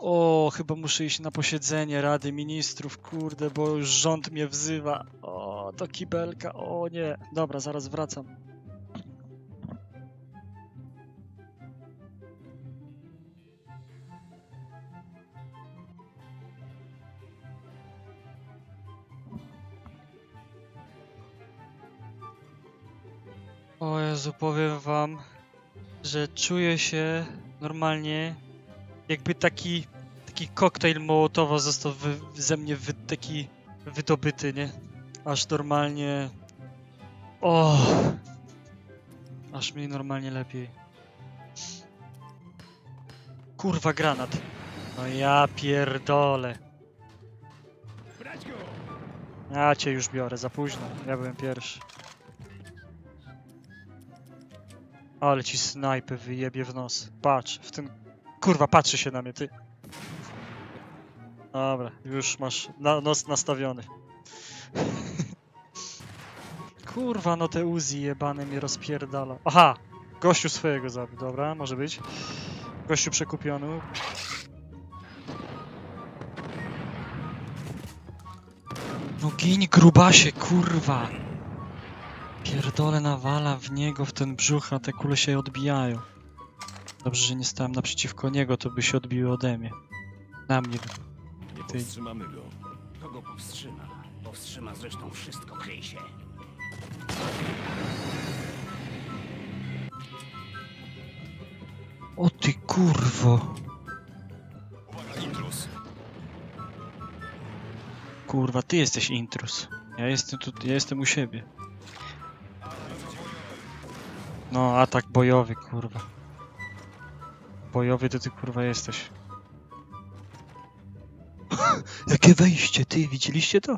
O, chyba muszę iść na posiedzenie Rady Ministrów, kurde, bo już rząd mnie wzywa. O, do kibelka, o nie. Dobra, zaraz wracam. O Jezu, powiem wam, że czuję się normalnie, jakby taki koktajl Mołotowa został ze mnie taki wydobyty, nie? Aż normalnie... O, aż mi normalnie lepiej. Kurwa, granat. No ja pierdolę. Ja cię już biorę, za późno. Ja byłem pierwszy. Ale ci snajpy wyjebie w nos. Patrz, w ten... Kurwa, patrzy się na mnie, ty. Dobra, już masz nos nastawiony. Kurwa, no te Uzi jebane mnie rozpierdala. Aha! Gościu swojego zabił, dobra, może być. Gościu przekupiony. No gin, grubasie, kurwa! Pierdolę nawala w niego, w ten brzuch, a te kule się odbijają. Dobrze, że nie stałem naprzeciwko niego, to by się odbiły ode mnie. Na mnie. Nie powstrzymamy go. To go powstrzyma. Powstrzyma zresztą wszystko, kryj się. O ty kurwo. Uwaga, intruz. Kurwa, ty jesteś intruz. Ja jestem tu, ja jestem u siebie. No, atak bojowy, kurwa. Bojowy to ty kurwa jesteś. Jakie wejście, ty, widzieliście to?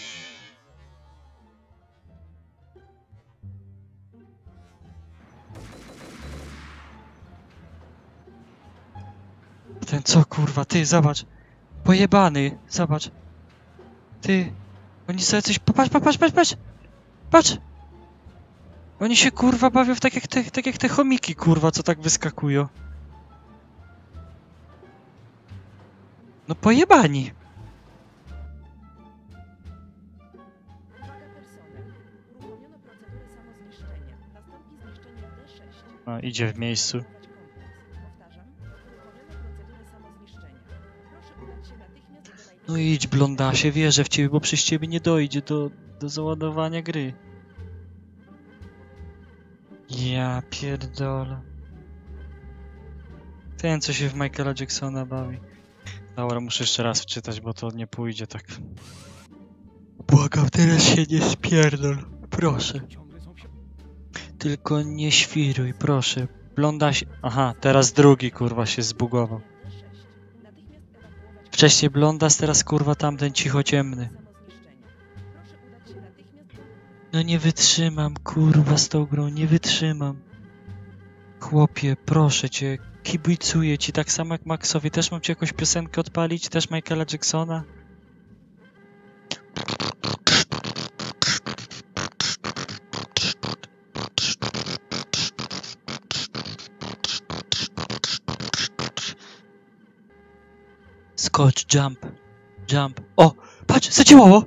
Ten co, kurwa, ty, zobacz. Pojebany, zobacz. Ty, oni sobie coś... Patrz! Oni się, kurwa, bawią w tak jak te chomiki, kurwa, co tak wyskakują. No pojebani. No, idzie w miejscu. No idź, blondasie, wierzę w ciebie, bo przez ciebie nie dojdzie do załadowania gry. Ja pierdolę. Ten, co się w Michaela Jacksona bawi. Dobra, muszę jeszcze raz wczytać, bo to nie pójdzie tak. Błagam, teraz się nie spierdol. Proszę. Tylko nie świruj, proszę. Blondasie... Aha, teraz drugi, kurwa, się zbugował. Wcześniej blondas, teraz kurwa tamten cichociemny. No nie wytrzymam, kurwa, z tą grą, nie wytrzymam. Chłopie, proszę cię, kibicuję ci tak samo jak Maxowi. Też mam ci jakąś piosenkę odpalić? Też Michaela Jacksona? Skocz, jump, jump. O, patrz, zadziałało!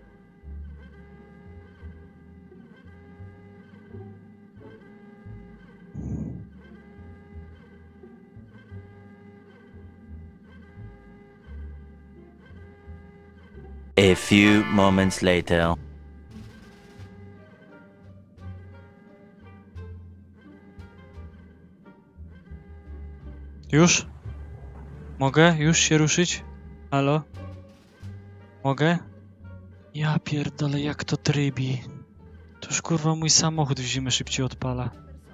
A few moments later. Już? Mogę już się ruszyć? Halo? Mogę? Ja pierdolę, jak to trybi. To już kurwa mój samochód w zimę szybciej odpala.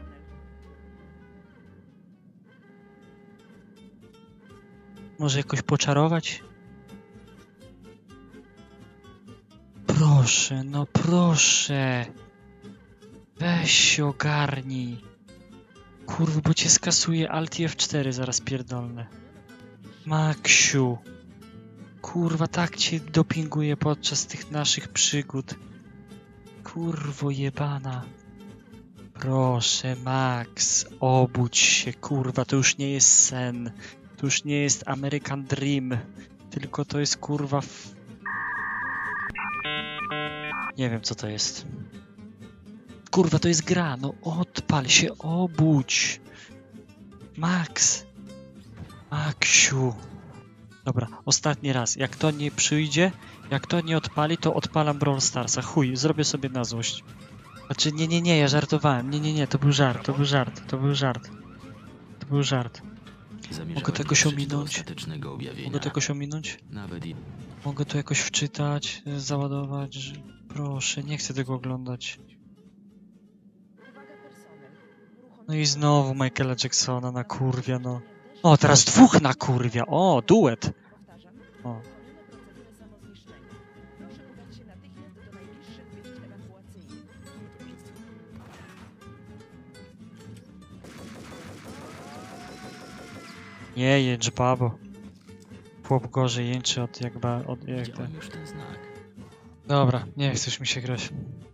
Może jakoś poczarować? Proszę, no proszę. Weź się ogarnij. Kurwa, bo cię skasuje Alt i F4 zaraz pierdolne. Maksiu. Kurwa, tak cię dopinguje podczas tych naszych przygód. Kurwo jebana. Proszę, Max, obudź się, kurwa, to już nie jest sen. To już nie jest American Dream, tylko to jest kurwa Nie wiem co to jest. Kurwa, to jest gra, no odpal się, obudź. Max. Maksiu. Dobra, ostatni raz. Jak to nie przyjdzie, jak to nie odpali, to odpalam Brawl Starsa. Chuj, zrobię sobie na złość. Znaczy, nie, ja żartowałem. Nie, to był żart. Mogę to jakoś ominąć? Mogę to jakoś wczytać, załadować. Proszę, nie chcę tego oglądać. No i znowu Michaela Jacksona na kurwia, no. O, teraz dwóch na kurwia. O, duet. O. Nie jęcz, babo. Chłop gorzej jęczy od jak ten. Dobra, nie chcesz mi się grać.